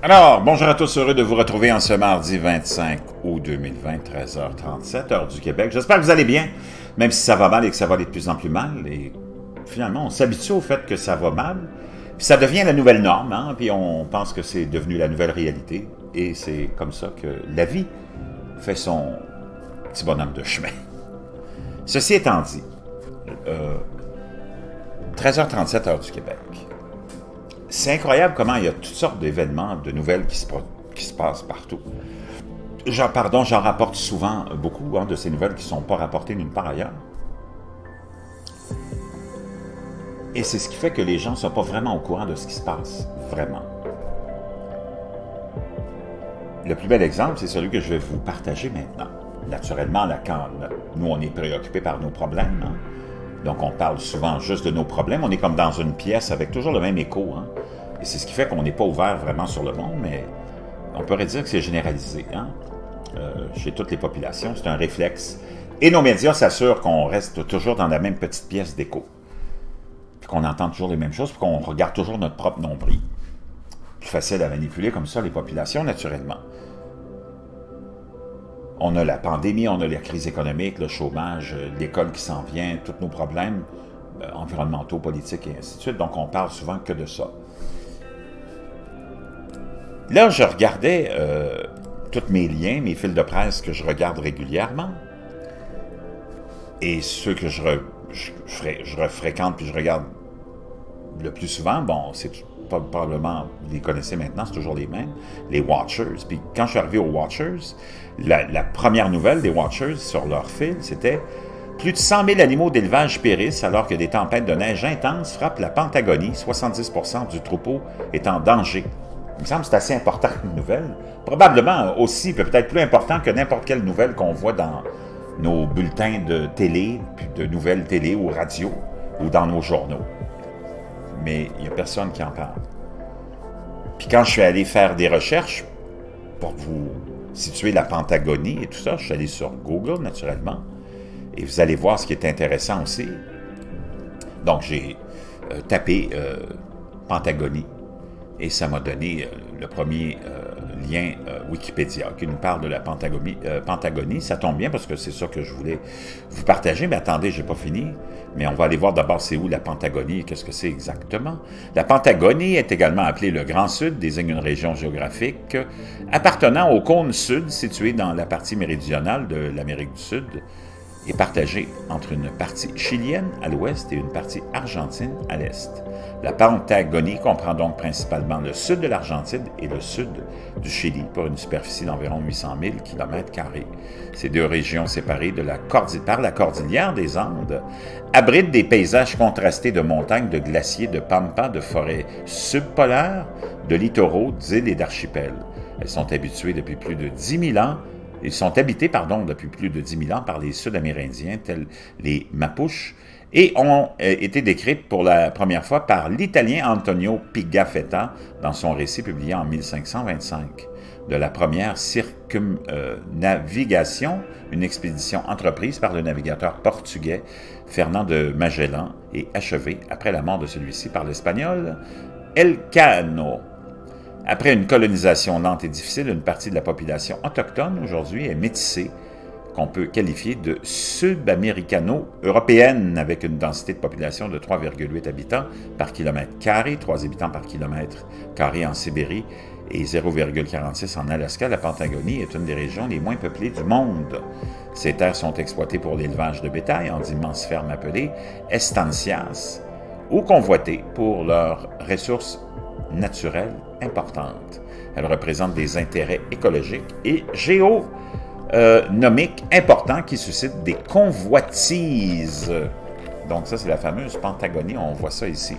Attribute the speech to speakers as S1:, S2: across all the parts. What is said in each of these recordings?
S1: Alors, bonjour à tous, heureux de vous retrouver en ce mardi 25 août 2020, 13h37, heure du Québec. J'espère que vous allez bien, même si ça va mal et que ça va aller de plus en plus mal. Et finalement, on s'habitue au fait que ça va mal, puis ça devient la nouvelle norme, hein, puis on pense que c'est devenu la nouvelle réalité. Et c'est comme ça que la vie fait son petit bonhomme de chemin. Ceci étant dit, 13h37, heure du Québec. C'est incroyable comment il y a toutes sortes d'événements, de nouvelles qui se passent partout. J'en rapporte souvent beaucoup de ces nouvelles qui ne sont pas rapportées nulle part ailleurs. Et c'est ce qui fait que les gens ne sont pas vraiment au courant de ce qui se passe, vraiment. Le plus bel exemple, c'est celui que je vais vous partager maintenant. Naturellement, là, quand nous, on est préoccupés par nos problèmes, hein, donc on parle souvent juste de nos problèmes, on est comme dans une pièce avec toujours le même écho, hein. Et c'est ce qui fait qu'on n'est pas ouvert vraiment sur le monde, mais on pourrait dire que c'est généralisé, hein, chez toutes les populations, c'est un réflexe. Et nos médias s'assurent qu'on reste toujours dans la même petite pièce d'écho, puis qu'on entend toujours les mêmes choses, puis qu'on regarde toujours notre propre nombril. Plus facile à manipuler comme ça les populations, naturellement. On a la pandémie, on a la crise économique, le chômage, l'école qui s'en vient, tous nos problèmes environnementaux, politiques et ainsi de suite. Donc, on parle souvent que de ça. Là, je regardais tous mes liens, mes fils de presse que je regarde régulièrement. Et ceux que je fréquente puis je regarde le plus souvent, bon, c'est probablement, vous les connaissez maintenant, c'est toujours les mêmes, les Watchers. Puis quand je suis arrivé aux Watchers, la première nouvelle des Watchers sur leur fil, c'était « Plus de 100 000 animaux d'élevage périssent alors que des tempêtes de neige intenses frappent la Patagonie, 70% du troupeau est en danger. » Il me semble que c'est assez important une nouvelle. Probablement aussi, peut-être plus important que n'importe quelle nouvelle qu'on voit dans nos bulletins de télé, puis de nouvelles télé ou radio, ou dans nos journaux. Mais il n'y a personne qui en parle. Puis quand je suis allé faire des recherches pour vous situer la Patagonie et tout ça, je suis allé sur Google, naturellement, et vous allez voir ce qui est intéressant aussi. Donc, j'ai tapé Patagonie, et ça m'a donné le premier lien Wikipédia qui nous parle de la Patagonie. Ça tombe bien parce que c'est ça que je voulais vous partager, mais attendez, je n'ai pas fini. Mais on va aller voir d'abord c'est où la Patagonie et qu'est-ce que c'est exactement. La Patagonie est également appelée le Grand Sud, désigne une région géographique appartenant au cône sud, situé dans la partie méridionale de l'Amérique du Sud, et partagée entre une partie chilienne à l'ouest et une partie argentine à l'est. La Patagonie comprend donc principalement le sud de l'Argentine et le sud du Chili, pour une superficie d'environ 800 000 km². Ces deux régions séparées par la cordillère des Andes abritent des paysages contrastés de montagnes, de glaciers, de pampas, de forêts subpolaires, de littoraux, d'îles et d'archipels. Elles sont habituées depuis plus de 10 000 ans. Ils sont habités, depuis plus de 10 000 ans par les Sud-Amérindiens, tels les Mapuches, et ont été décrites pour la première fois par l'Italien Antonio Pigafetta dans son récit publié en 1525 de la première circumnavigation, une expédition entreprise par le navigateur portugais Fernand de Magellan et achevée après la mort de celui-ci par l'Espagnol Elcano. Après une colonisation lente et difficile, une partie de la population autochtone aujourd'hui est métissée, qu'on peut qualifier de sud-américano-européenne, avec une densité de population de 3,8 habitants par kilomètre carré, 3 habitants par kilomètre carré en Sibérie et 0,46 en Alaska. La Patagonie est une des régions les moins peuplées du monde. Ces terres sont exploitées pour l'élevage de bétail en d'immenses fermes appelées estancias ou convoitées pour leurs ressources naturelles importantes. Elles représentent des intérêts écologiques et géonomiques importants qui suscitent des convoitises. Donc ça, c'est la fameuse Patagonie, on voit ça ici.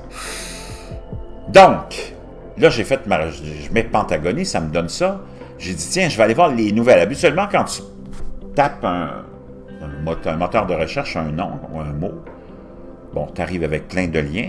S1: Donc, là, je mets Patagonie, ça me donne ça. J'ai dit, tiens, je vais aller voir les nouvelles. Habituellement, quand tu tapes un moteur de recherche, un nom ou un mot, bon, tu arrives avec plein de liens.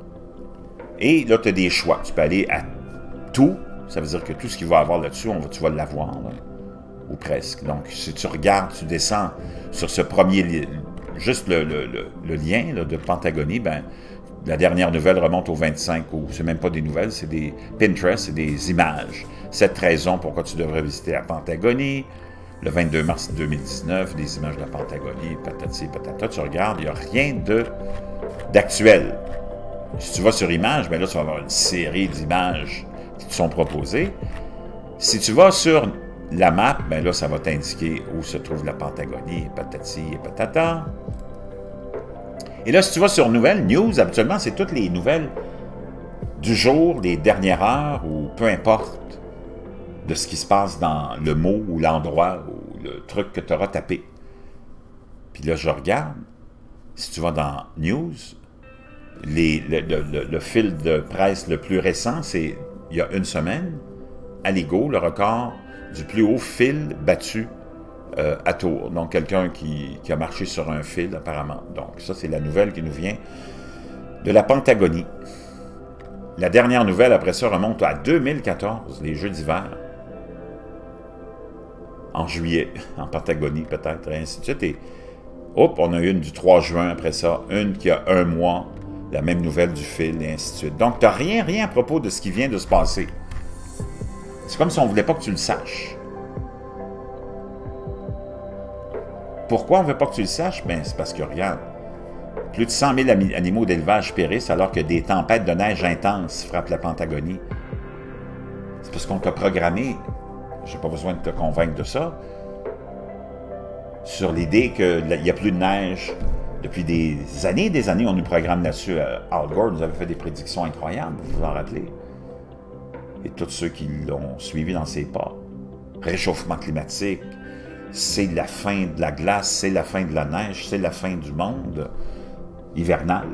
S1: Et là, tu as des choix. Tu peux aller à tout. Ça veut dire que tout ce qu'il va y avoir là-dessus, tu vas l'avoir, là, ou presque. Donc, si tu regardes, tu descends sur ce premier, juste le lien là, de Patagonie, ben, la dernière nouvelle remonte au 25 août. C'est même pas des nouvelles, c'est des Pinterest, c'est des images. 7 raisons pourquoi tu devrais visiter la Pentagonie. Le 22 mars 2019, des images de la Pentagonie, patati, patata. Tu regardes, il n'y a rien d'actuel. Si tu vas sur Images, bien là, tu vas avoir une série d'images qui te sont proposées. Si tu vas sur la map, bien là, ça va t'indiquer où se trouve la Pentagonie, patati et patata. Et là, si tu vas sur Nouvelles, News, habituellement, c'est toutes les nouvelles du jour, des dernières heures, ou peu importe de ce qui se passe dans le mot ou l'endroit ou le truc que tu auras tapé. Puis là, je regarde, si tu vas dans News, le fil de presse le plus récent, c'est il y a une semaine, Alligo, le record du plus haut fil battu à Tours. Donc, quelqu'un qui a marché sur un fil, apparemment. Donc, ça, c'est la nouvelle qui nous vient de la Pentagonie. La dernière nouvelle, après ça, remonte à 2014, les Jeux d'hiver. En juillet, en Patagonie, peut-être, et ainsi de suite. Et, hop, on a une du 3 juin, après ça, une qui a un mois, la même nouvelle du fil, et ainsi de suite. Donc, tu n'as rien à propos de ce qui vient de se passer. C'est comme si on ne voulait pas que tu le saches. Pourquoi on ne veut pas que tu le saches? Bien, c'est parce que, regarde, plus de 100 000 animaux d'élevage périssent alors que des tempêtes de neige intenses frappent la Pentagonie. C'est parce qu'on t'a programmé, je n'ai pas besoin de te convaincre de ça, sur l'idée qu'il n'y a plus de neige. Depuis des années, on nous programme là-dessus. Al Gore nous avait fait des prédictions incroyables, vous vous en rappelez? Et tous ceux qui l'ont suivi dans ses pas. Réchauffement climatique, c'est la fin de la glace, c'est la fin de la neige, c'est la fin du monde hivernal.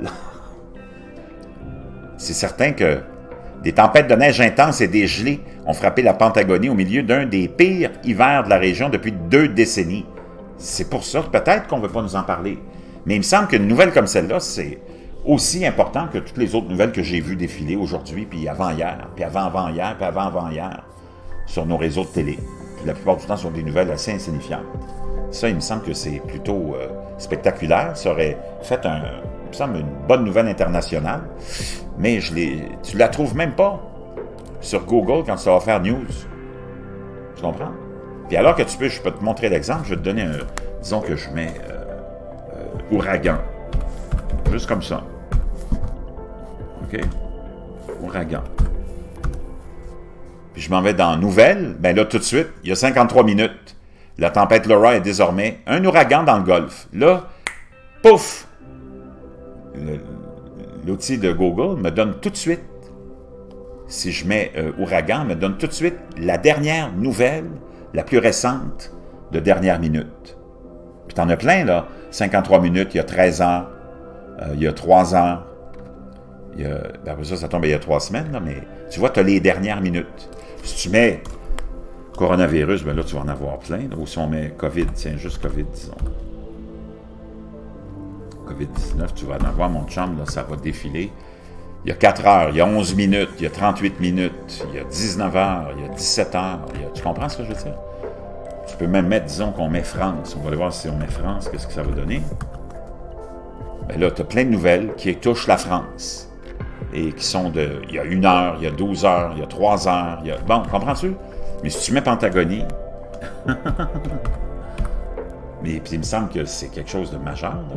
S1: C'est certain que des tempêtes de neige intenses et des gelées ont frappé la Pentagonie au milieu d'un des pires hivers de la région depuis 2 décennies. C'est pour ça que peut-être qu'on ne veut pas nous en parler. Mais il me semble qu'une nouvelle comme celle-là, c'est aussi important que toutes les autres nouvelles que j'ai vues défiler aujourd'hui, puis avant-hier, puis avant-avant-hier, puis avant-avant-hier, sur nos réseaux de télé. Puis la plupart du temps, ce sont des nouvelles assez insignifiantes. Ça, il me semble que c'est plutôt spectaculaire. Ça aurait fait, il me semble, une bonne nouvelle internationale. Mais tu la trouves même pas sur Google quand tu vas faire news. Tu comprends? Puis alors que je peux te montrer l'exemple, je vais te donner un, disons que je mets ouragan. Juste comme ça. OK? Ouragan. Puis je m'en vais dans Nouvelles. Bien là, tout de suite, il y a 53 minutes. La tempête Laura est désormais un ouragan dans le Golfe. Là, pouf! L'outil de Google me donne tout de suite, si je mets ouragan, me donne tout de suite la dernière nouvelle, la plus récente, de dernière minute. Puis t'en as plein, là. 53 minutes, il y a 13 heures, il y a 3 heures. Après ça tombe il y a 3 semaines, là, mais tu vois, tu as les dernières minutes. Si tu mets coronavirus, bien là, tu vas en avoir plein. Là, ou si on met COVID, tiens, juste COVID, disons. COVID-19, tu vas en avoir, mon chum, là, ça va défiler. Il y a 4 heures, il y a 11 minutes, il y a 38 minutes, il y a 19 heures, il y a 17 heures. Tu comprends ce que je veux dire? Tu peux même mettre, disons qu'on met France. On va aller voir si on met France, qu'est-ce que ça va donner. Bien là, tu as plein de nouvelles qui touchent la France. Et qui sont de... Il y a 1 heure, il y a 12 heures, il y a 3 heures, il y a... Bon, comprends-tu? Mais si tu mets Pentagonie... Mais puis il me semble que c'est quelque chose de majeur, là.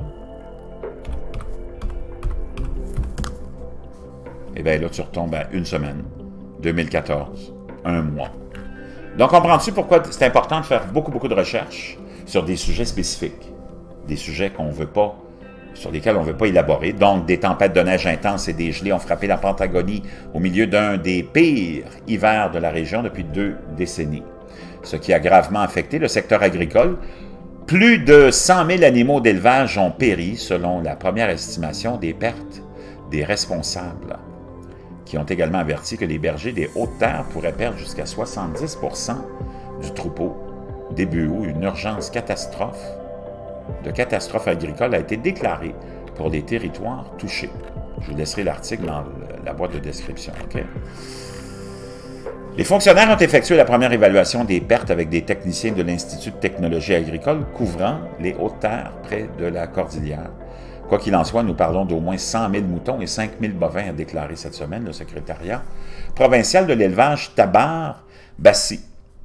S1: Et bien là, tu retombes à 1 semaine, 2014, 1 mois. Donc, comprends-tu pourquoi c'est important de faire beaucoup, beaucoup de recherches sur des sujets spécifiques, des sujets qu'on veut pas, sur lesquels on ne veut pas élaborer. Donc, des tempêtes de neige intenses et des gelées ont frappé la Pentagonie au milieu d'un des pires hivers de la région depuis 2 décennies, ce qui a gravement affecté le secteur agricole. Plus de 100 000 animaux d'élevage ont péri, selon la première estimation des pertes des responsables, qui ont également averti que les bergers des Hautes-Terres pourraient perdre jusqu'à 70 % du troupeau. Début août, une urgence catastrophe agricole a été déclarée pour les territoires touchés. Je vous laisserai l'article dans la boîte de description. Okay? Les fonctionnaires ont effectué la première évaluation des pertes avec des techniciens de l'Institut de technologie agricole couvrant les Hautes-Terres près de la Cordillère. Quoi qu'il en soit, nous parlons d'au moins 100 000 moutons et 5 000 bovins, a déclaré cette semaine le secrétariat provincial de l'élevage Tabar Bassi.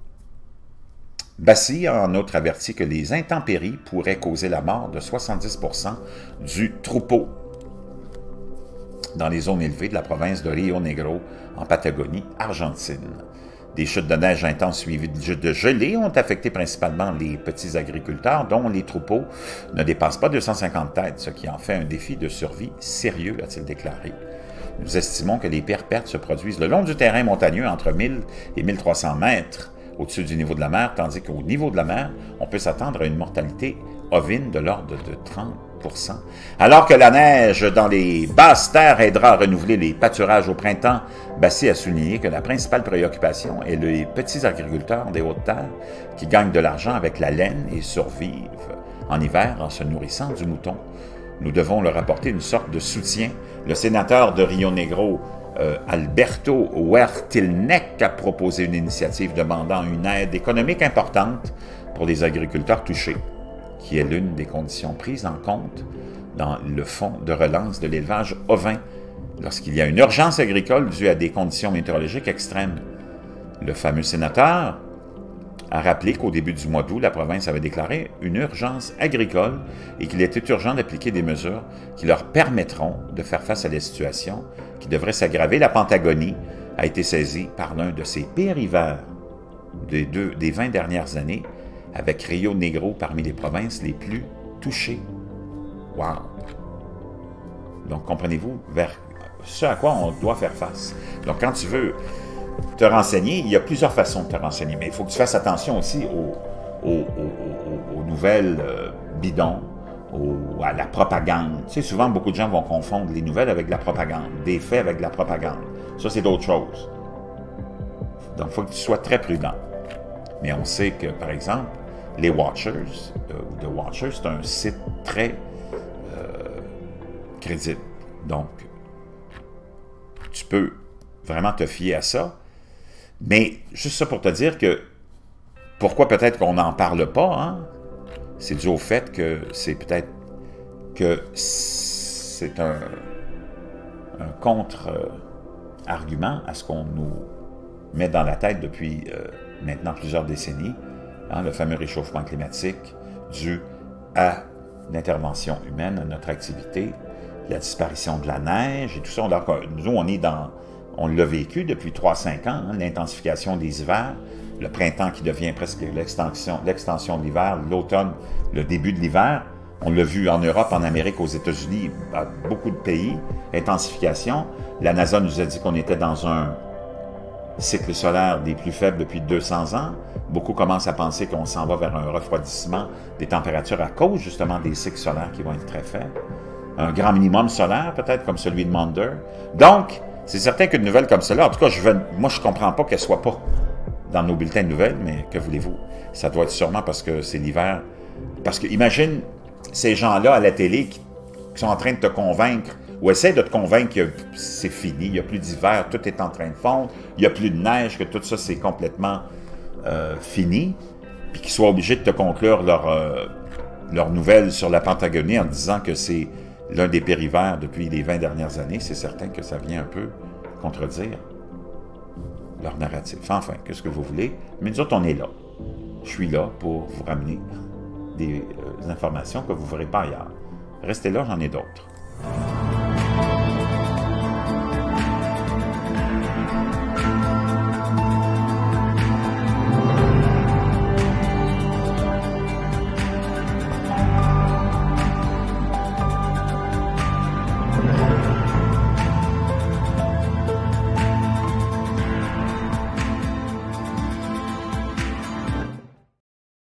S1: Bassi a en outre averti que les intempéries pourraient causer la mort de 70% du troupeau dans les zones élevées de la province de Rio Negro, en Patagonie, Argentine. Des chutes de neige intenses suivies de gelées ont affecté principalement les petits agriculteurs, dont les troupeaux ne dépassent pas 250 têtes, ce qui en fait un défi de survie sérieux, a-t-il déclaré. Nous estimons que les pires pertes se produisent le long du terrain montagneux entre 1000 et 1300 mètres au-dessus du niveau de la mer, tandis qu'au niveau de la mer, on peut s'attendre à une mortalité ovine de l'ordre de 30%. Alors que la neige dans les basses terres aidera à renouveler les pâturages au printemps, Bassi a souligné que la principale préoccupation est les petits agriculteurs des hautes terres qui gagnent de l'argent avec la laine et survivent en hiver en se nourrissant du mouton. Nous devons leur apporter une sorte de soutien. Le sénateur de Rio Negro, Alberto Huertilnec, a proposé une initiative demandant une aide économique importante pour les agriculteurs touchés, qui est l'une des conditions prises en compte dans le fonds de relance de l'élevage ovin lorsqu'il y a une urgence agricole due à des conditions météorologiques extrêmes. Le fameux sénateur a rappelé qu'au début du mois d'août, la province avait déclaré une urgence agricole et qu'il était urgent d'appliquer des mesures qui leur permettront de faire face à la situation qui devrait s'aggraver. La Patagonie a été saisie par l'un de ses pires hivers des 20 dernières années, avec Rio Negro parmi les provinces les plus touchées. Wow! Donc, comprenez-vous vers ce à quoi on doit faire face. Donc, quand tu veux te renseigner, il y a plusieurs façons de te renseigner, mais il faut que tu fasses attention aussi aux nouvelles bidons, à la propagande. Tu sais, souvent, beaucoup de gens vont confondre les nouvelles avec la propagande, des faits avec la propagande. Ça, c'est d'autres choses. Donc, il faut que tu sois très prudent. Mais on sait que, par exemple, les Watchers, The Watchers, c'est un site très crédible. Donc, tu peux vraiment te fier à ça. Mais juste ça pour te dire que pourquoi peut-être qu'on n'en parle pas, hein? C'est dû au fait que c'est peut-être que c'est un contre-argument à ce qu'on nous met dans la tête depuis maintenant plusieurs décennies, hein, le fameux réchauffement climatique dû à l'intervention humaine, à notre activité, la disparition de la neige et tout ça. Donc, nous, on l'a vécu depuis 3-5 ans, hein, l'intensification des hivers, le printemps qui devient presque l'extension de l'hiver, l'automne, le début de l'hiver. On l'a vu en Europe, en Amérique, aux États-Unis, à beaucoup de pays, intensification. La NASA nous a dit qu'on était dans un cycle solaire des plus faibles depuis 200 ans. Beaucoup commencent à penser qu'on s'en va vers un refroidissement des températures à cause justement des cycles solaires qui vont être très faibles. Un grand minimum solaire, peut-être, comme celui de Maunder. Donc, c'est certain qu'une nouvelle comme cela, en tout cas, moi, je ne comprends pas qu'elle ne soit pas dans nos bulletins de nouvelles, mais que voulez-vous? Ça doit être sûrement parce que c'est l'hiver. Parce que, imagine ces gens-là à la télé qui sont en train de te convaincre, ou essaient de te convaincre que c'est fini, il n'y a plus d'hiver, tout est en train de fondre, il n'y a plus de neige, que tout ça, c'est complètement fini, puis qu'ils soient obligés de te conclure leur nouvelle sur la Patagonie en disant que c'est l'un des pires hivers depuis les 20 dernières années, c'est certain que ça vient un peu contredire leur narratif. Enfin, qu'est-ce que vous voulez? Mais nous autres, on est là. Je suis là pour vous ramener des informations que vous ne verrez pas ailleurs. Restez là, j'en ai d'autres.